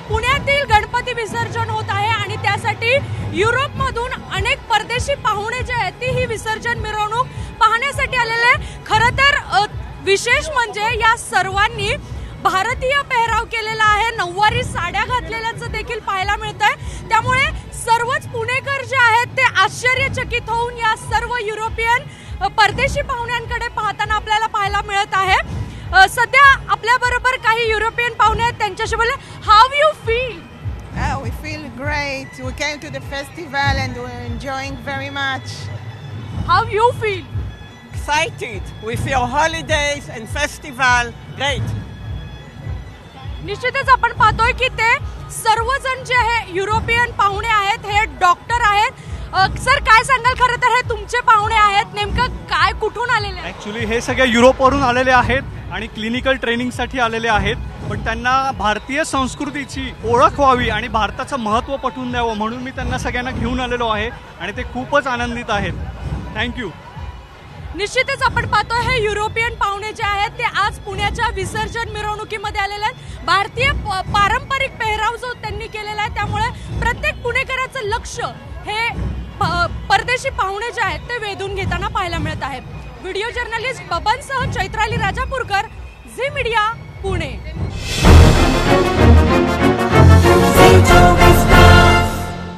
पुण्यातील गणपती विसर्जन होत आहे आणि त्यासाठी युरोपमधून अनेक परदेशी पाहुणे जे आहेत ती ही विसर्जन मिरवणूक पाहण्यासाठी आलेले. खरं तर विशेष म्हणजे या सर्वांनी भारतीय पेहराव केलेला आहे, नऊवारी साड्या घातलेल्याचं देखील पाहायला मिळतंय. त्यामुळे सर्वच पुणेकर जे आहेत ते आश्चर्यचकित होऊन या सर्व युरोपियन परदेशी पाहुण्यांकडे पाहताना आपल्याला पाहायला मिळत आहे. सध्या आपल्या बरोबर काही युरोपियन पाहुणे आहेत, त्यांच्याशी बोलले. How you feel? We feel great. We came to the festival and we're enjoying very much. How you feel? Excited with your holidays and festival. Great. निश्चितच आपण पाहतोय की ते सर्वजण जे आहे युरोपियन पाहुणे आहेत, हे डॉक्टर आहेत. सर काय सांगाल, खरं तर हे तुमचे पाहुणे आहेत, नेमकं काय कुठून आलेले आहेत? ॲक्च्युली हे सगळे युरोपवरून आलेले आहेत आणि क्लिनिकल ट्रेनिंगसाठी आलेले आहेत. पण त्यांना भारतीय संस्कृतीची ओळख व्हावी आणि भारताचं महत्त्व पटवून द्यावं म्हणून मी त्यांना सगळ्यांना घेऊन आलेलो आहे आणि ते खूपच आनंदित आहेत. थँक्यू. निश्चितच आपण पाहतोय हे युरोपियन पाहुणे जे आहेत ते आज पुण्याच्या विसर्जन मिरवणुकीमध्ये आलेले आहेत. भारतीय पारंपरिक पेहराव जो त्यांनी केलेला आहे त्यामुळे प्रत्येक पुणेकराचं लक्ष हे परदेशी पाहुणे जे आहेत ते वेधून घेताना पाहायला मिळत आहे. व्हिडिओ जर्नलिस्ट बबनसह चैत्राली राजापूरकर, झी मीडिया, पुणे.